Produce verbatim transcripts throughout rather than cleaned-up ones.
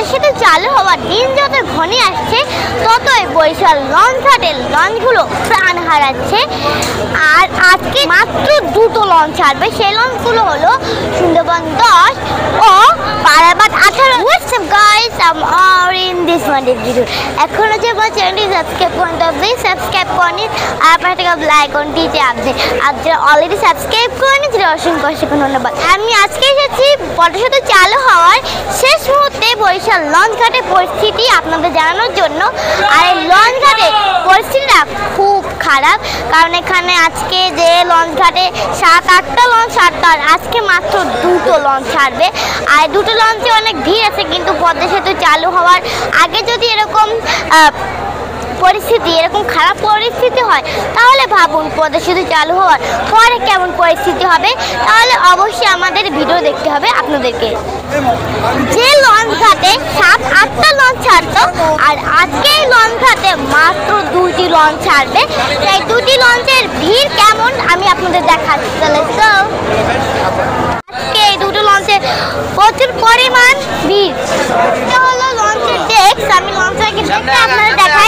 পদ্মা সেতু চালু হওয়ার দিন যত ঘনিয়ে আসছে ততই বরিশাল লঞ্চ ঘাটের লঞ্চগুলো প্রাণ হারাচ্ছে। আর আজকে মাত্র দুটো লঞ্চ ছাড়বে, সেই লঞ্চগুলো হলো সুন্দরবন দশ ও পারাবাদ আঠারো। What's up guys, I'm all in this one video. এখনো যে আমার চ্যানেলটি সাবস্ক্রাইব করেন তো প্লিজ সাবস্ক্রাইব করেন আর আপনার থেকে লাইক অন দিতে আপনি আপনারা অলরেডি সাবস্ক্রাইব করেন, যেটা অসংখ্য অসংখ্য ধন্যবাদ। আমি আজকে এসেছি পদ্মা সেতু চালু হওয়ার শেষ মুহূর্তে বরিশাল লঞ্চ ঘাটের পরিস্থিতি আপনাদের জানানোর জন্য। আর এই লঞ্চ ঘাটের পরিস্থিতিটা খুব খারাপ, কারণ এখানে আজকে যে লঞ্চ ঘাটে সাত আটটা লঞ্চ ছাড়তো আর আজকে মাত্র দুটো লঞ্চ ছাড়বে। আর দুটো লঞ্চে অনেক ভিড় আছে, কিন্তু পদ্মা সেতু চালু হওয়ার আগে যদি এরকম পরিস্থিতি এরকম খারাপ পরিস্থিতি হয় তাহলে ভাবুন পদ্মা সেতু চালু হওয়ার পরে কেমন পরিস্থিতি হবে। তাহলে অবশ্যই আমাদের ভিডিও দেখতে হবে আপনাদেরকে। যে লঞ্চ ঘাটে সাত আটটা লঞ্চ ছাড়তো আর আজকে এই লঞ্চ ঘাটে মাত্র দুইটি লঞ্চ ছাড়বে। তাই দুটি লঞ্চের ভিড় কেমন আমি আপনাদের দেখাচ্ছি। চলে তো আজকে এই দুটো লঞ্চে প্রচুর পরিমাণ ভিড়। এটা হলো লঞ্চের ডেস্ক, আমি লঞ্চের ডেস্কটা আপনাদের দেখাই।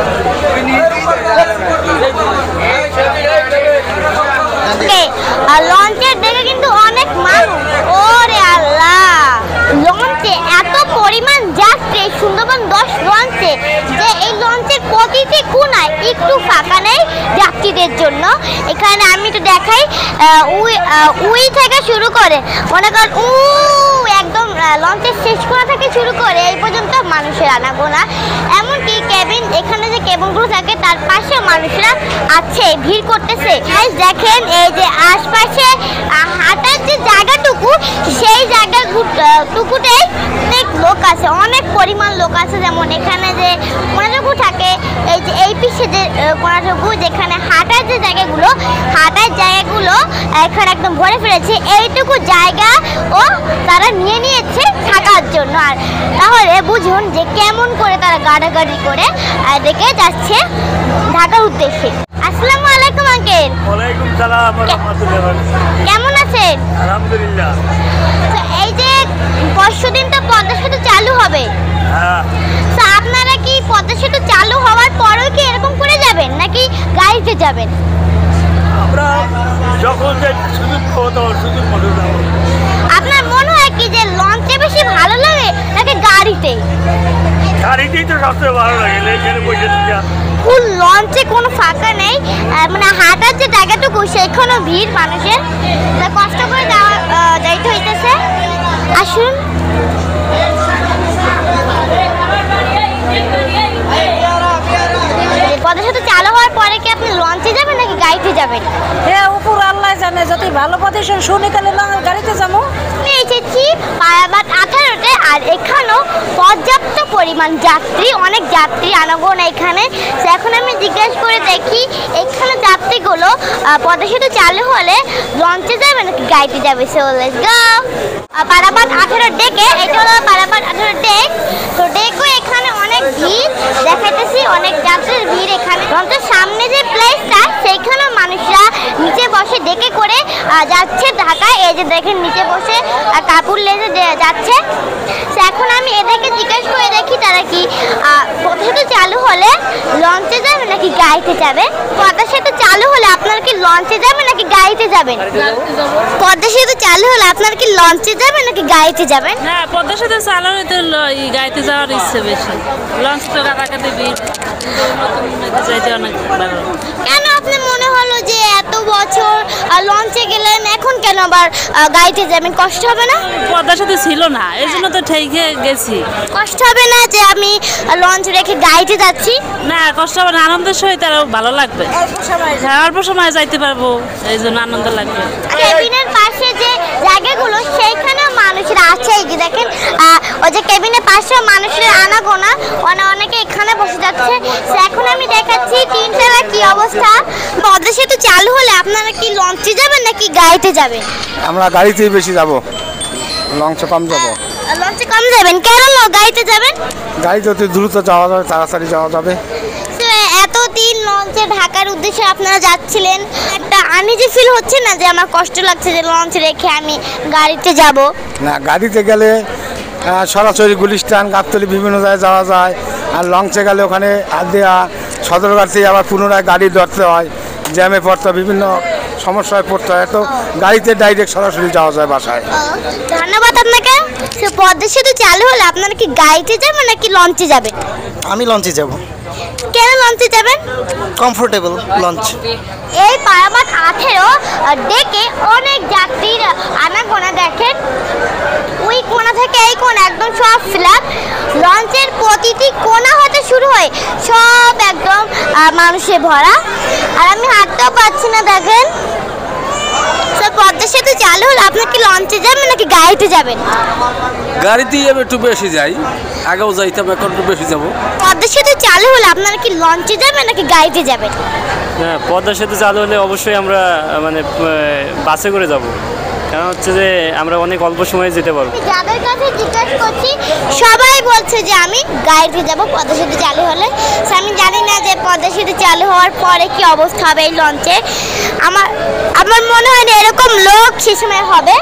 লঞ্চের দেখে কিন্তু অনেক মানুষ, ওরে আল্লাহ, লঞ্চে এত পরিমাণ যাত্রী সুন্দরবন দশ লঞ্চে যে এই লঞ্চের প্রতিটি কোণায় একটু ফাঁকা নেই যাত্রীদের জন্য। এখানে আমি একটু দেখাই, উই উই থেকে শুরু করে মনে করেন উ একদম লঞ্চের শেষ কোণা থেকে শুরু করে এই পর্যন্ত মানুষের আনাগোনা। এমনকি কেবিন, এখানে যে কেবিনগুলো থাকে তার পাশে মানুষরা আছে, ভিড় করতেছে। দেখেন এই যে আশপাশে হাঁটার যে জায়গাটুকু সেই জায়গাটুকুতেই অনেক লোক আছে, অনেক পরিমাণ লোক আছে। যেমন এখানে যে কোনাটুকু থাকে, এই যে এই পিছে যে কোনাটুকু যেখানে হাঁটার যে জায়গাগুলো হাঁটার জায়গাগুলো এখানে একদম ভরে ফেলেছে। এইটুকু জায়গা ও তারা নিয়ে নিয়েছে থাকার জন্য। আর তাহলে বুঝুন যে কেমন করে তারা গাড়াগাড়ি করে দেখে যাচ্ছে ঢাকার উদ্দেশ্যে। আসসালামু আলাইকুম আঙ্কেল। ওয়ালাইকুম সালাম ওয়া রাহমাতুল্লাহ। কেমন আছেন? আলহামদুলিল্লাহ। তো এই যে পরশুদিন তো পদ্মা সেতু চালু হবে, হ্যাঁ, তো আপনারা কি পদ্মা সেতু চালু হওয়ার পরেও কি এরকম করে যাবেন নাকি গাড়িতে যাবেন? আমরা যখন যাই সুযোগ পাবো তখন সুযোগ মতো যাবো। আপনার মনে হয় কি যে লঞ্চে বেশি ভালো লাগে নাকি গাড়িতে? গাড়িতেই তো সবচেয়ে ভালো লাগে, এখানে বসে থাকা। ফুল লঞ্চে কোনো ফাঁকা নেই, মানে হাঁটার যে জায়গাটুকু সেখানেও ভিড় মানুষের, তা কষ্ট করে যাওয়া যাইতে হইতেছে। আসুন পদ্মা সেতু চালু হওয়ার পরে কি আপনি লঞ্চে যাবেন নাকি গাড়িতে যাবেন? হ্যাঁ, উপর আল্লাহ জানে, যদি ভালো পজিশন শুনি তাহলে গাড়িতে যাবো। আমি এসেছি পারাবাদ আঠারোতে, আর এখানেও পর্যাপ্ত পরিমাণ যাত্রী, অনেক যাত্রী আনাগোনা এখানে। এখন আমি জিজ্ঞেস করে দেখি এখানে যাত্রীগুলো পদ্মা সেতু চালু হলে লঞ্চে যাবে নাকি গাড়িতে যাবে। So let's go. পারাবাদ আঠারো ডেকে, এটা হলো পারাবাদ আঠারো ডেক। তো ডেকও এখানে অনেক ভিড় দেখাইতেছি, অনেক যাত্রীর ভিড় এখানে। লঞ্চের সামনে যে প্লেসটা সেইখানেও মানুষরা নিচে বসে ডেকে করে যাচ্ছে ঢাকায়। এই যে দেখেন নিচে বসে কাপড় লেজে যাচ্ছে। এখন আমি এদেরকে জিজ্ঞেস করে দেখি তারা কি পদ্মা সেতু চালু হলে লঞ্চে যাবে নাকি গাড়িতে যাবে। পদ্মা সেতু চালু হলে আপনারা কি লঞ্চে যাবেন নাকি গাড়িতে যাবেন? পদ্মা সেতু চালু হলে আপনারা কি লঞ্চে যাবেন নাকি গাড়িতে যাবেন? না, পদ্মা সেতু চালু হলে তো গাড়িতে যাওয়ার ইচ্ছে বেশি। লঞ্চ তো রাখাতে ভিড় যাইতে অনেক ভালো। কেন আপনি মনে হলো যে এত বছর লঞ্চে গেলেন, এখন কেন আবার গাড়িতে যাবেন? কষ্ট হবে না? পদ্মা সেতু ছিল না, এই জন্য তো ঠেকে গেছি। কষ্ট হবে না যে আমি লঞ্চ রেখে গাড়িতে যাচ্ছি? না, কষ্ট হবে না, আনন্দের সহিত আরো ভালো লাগবে। হ্যাঁ, অল্প সময় যাইতে পারবো, এই জন্য আনন্দ লাগবে। কেবিনের পাশে যে জায়গাগুলো সেইখানেও মানুষরা আছে, এই যে দেখেন ওই যে কেবিনের পাশে মানুষের আনাগোনা, অনেকে এখানে বসে যাচ্ছে। এখন আমি দেখাচ্ছি তিনতলা কি অবস্থা। পদ্মা সেতু চালু হলে আপনারা কি লঞ্চে যাবেন নাকি গাড়িতে যাবেন? আমরা গাড়িতেই বেশি যাব, লঞ্চে কম যাব। লঞ্চে কম যাবেন কেন? গাড়িতে যাবেন? গাড়িতে অতি দ্রুত যাওয়া যাবে, তাড়াতাড়ি যাওয়া যাবে। এতদিন লঞ্চে ঢাকার উদ্দেশ্যে আপনারা যাচ্ছিলেন, একটা আনইজি ফিল হচ্ছে না যে আমার কষ্ট লাগছে যে লঞ্চ রেখে আমি গাড়িতে যাব? না, গাড়িতে গেলে আহ, সরাসরি গুলিস্তান গাবতলী বিভিন্ন জায়গায় যাওয়া যায়। আর লঞ্চে গেলে ওখানে দেওয়া সদরঘাট থেকে আবার পুনরায় গাড়ি ধরতে হয়, জ্যামে পড়তে হয়, বিভিন্ন সমস্যায় পড়তে হয়। তো গাড়িতে ডাইরেক্ট সরাসরি যাওয়া যায় বাসায়। ধন্যবাদ আপনাকে। সে পদ্মা সেতু চালু হলে আপনারা কি গাড়িতে যাবেন নাকি লঞ্চে যাবেন? আমি লঞ্চে যাব। কেন লঞ্চে যাবেন? Comfortable launch. এই পারামাট আঠেরো ডেকে অনেক যাত্রীর আনাগোনা দেখেন। ওই কোণা থেকে এই কোণা একদম সব ফ্ল্যাট। লঞ্চের প্রতিটি কোণা হতে শুরু হয় সব একদম আহ, মানুষে ভরা। আর আমি হাঁটতেও পাচ্ছি না দেখেন। স্যার পদ্মা সেতু চালু হলে আপনার কি লঞ্চে যাবেন নাকি গাড়িতে যাবেন? গাড়িতেই আমি একটু বেশি যাই, আগেও যাইতাম, এখন একটু বেশি যাব। পদ্মা সেতু চালু হলে আপনারা কি লঞ্চে যাবেন নাকি গাড়িতে যাবেন? হ্যাঁ, পদ্মা সেতু চালু হলে অবশ্যই আমরা মানে আহ, বাসে করে যাব। কারণ হচ্ছে যে আমরা অনেক অল্প সময়ে যেতে পারবো। আমি যাদের কাছে জিজ্ঞেস করছি সবাই বলছে যে আমি গাড়িতে যাব পদ্মা সেতু চালু হলে। So, আমি জানি না যে পদ্মা সেতু চালু হওয়ার পরে কি অবস্থা হবে এই লঞ্চে। আমার আমার মনে হয় না এরকম লোক সে সময় হবে।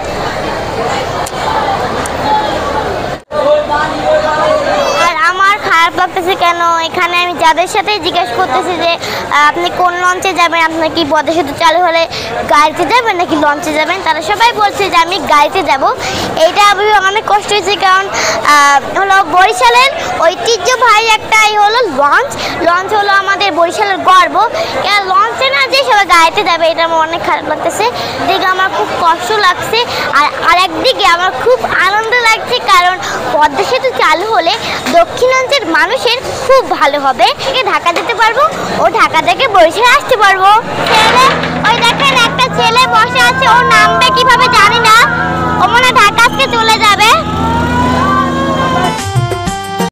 আর আমার খারাপ লাগতেছে কেন, এখানে আমি যাদের সাথে জিজ্ঞেস করতেছি যে আহ, আপনি কোন লঞ্চে যাবেন, আপনার কি পদ্মা সেতু চালু হলে গাড়িতে যাবেন নাকি লঞ্চে যাবেন, তারা সবাই বলছে যে আমি গাড়িতে যাব। এইটা আমি অনেক কষ্ট হয়েছে, কারণ আহ, হলো বরিশালের ঐতিহ্যবাহী একটা এই হলো লঞ্চ। লঞ্চ হলো আমাদের বরিশালের গর্ব। কেন লঞ্চে না যে সবাই গাড়িতে যাবে, এটা আমার অনেক খারাপ লাগতেছে। দেখে আমার খুব কষ্ট লাগছে। আর আরেকদিকে আমার খুব আনন্দ লাগছে, কারণ পদ্মা সেতু চালু হলে দক্ষিণাঞ্চলের মানুষের খুব ভালো হবে। থেকে ঢাকা যেতে পারবো ও ঢাকা থেকে বরিশালে আসতে পারবো। ছেলে ওই দেখেন একটা ছেলে বসে আছে, ও নামবে কিভাবে জানি না। ও মনে হয় ঢাকা আজকে চলে যাবে।